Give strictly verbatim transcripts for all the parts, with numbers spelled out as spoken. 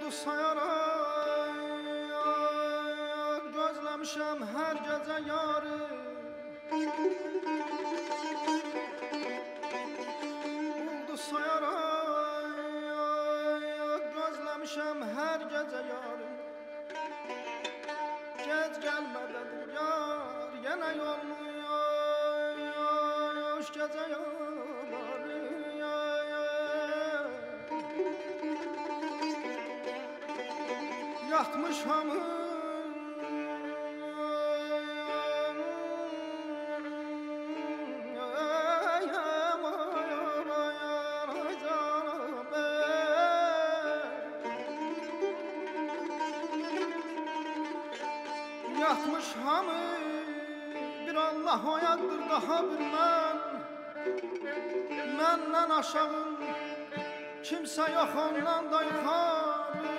sayarak gözlemişem her gece yarı. Buldu sayarak gözlemişem her gece yarı. Gec gelmededir yar yine yolmuyor gece yarı. Yatmış hamı Yatmış hamı bir Allah oyadır daha bir mən Məndən aşağım kimse yok ondan da yukarı.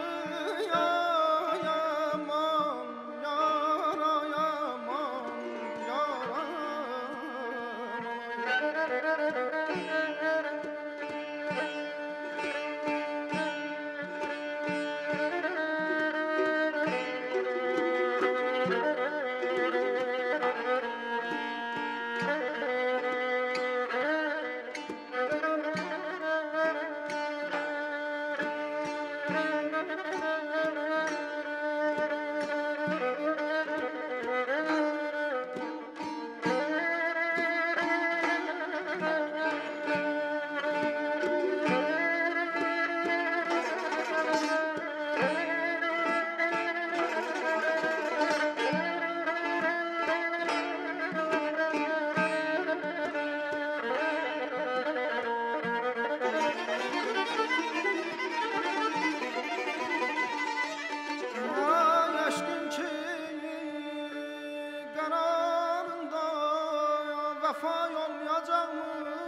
Vefa olmayacak mı?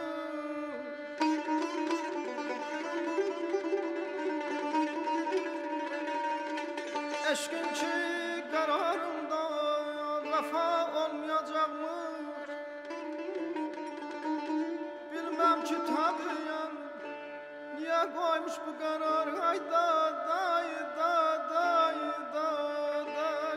Eşkin ki kararında vefa olmayacak mı? Bilmem ki tabiyen niye koymuş bu karar? Hayda day da day da day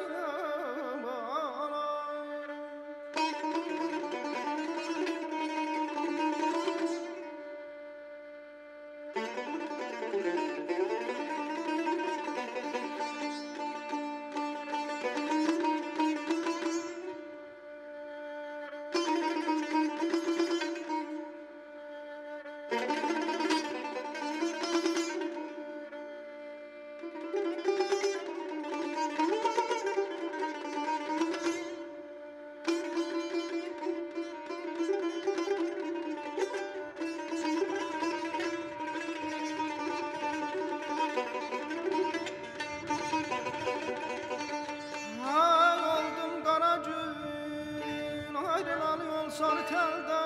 sarı telde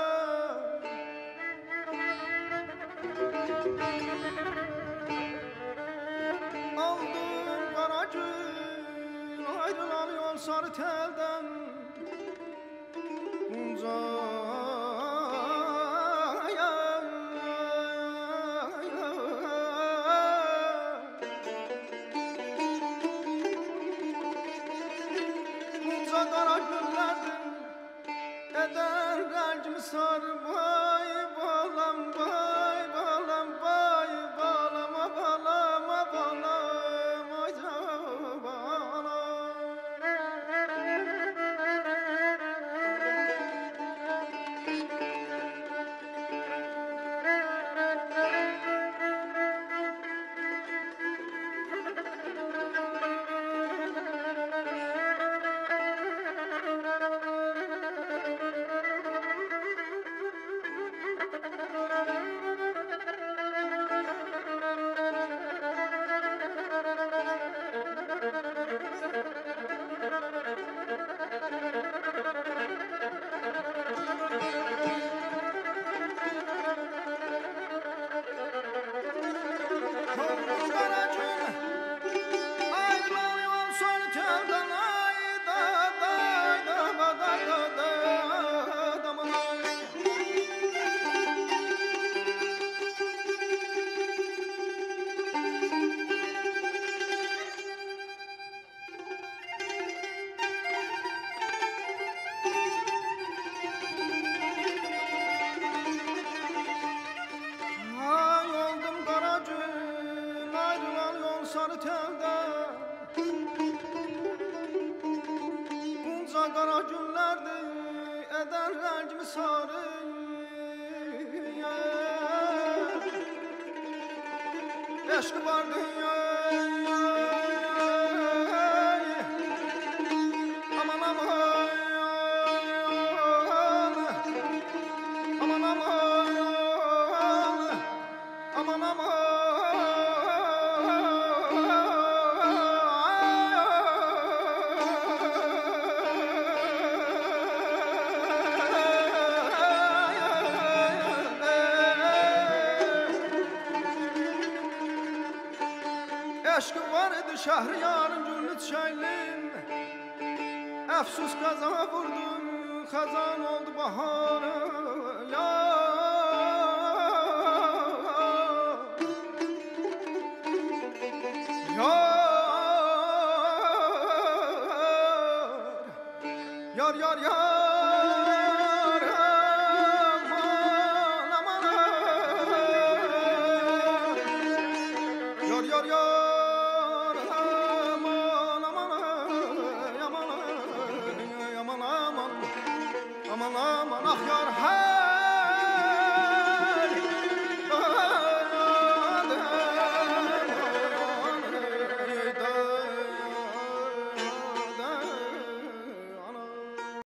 aldım kara gün ayrılan yol sarı telden uzaya uza kara günlerden eder kalbimi sar vay balam vay balam vay balama balama balam ay balam sarı telde bunca qara günlərdir eder rəngimi sarı eşq var dünya aman aman aman aman aman aman Eşkım var idi Şəhriyarın gülünü çiçəklin Əfsus qaza vurdu xəzan oldu baharı Yar Yar Yar yar aman aman Yar yar yar aman aman ah yar hey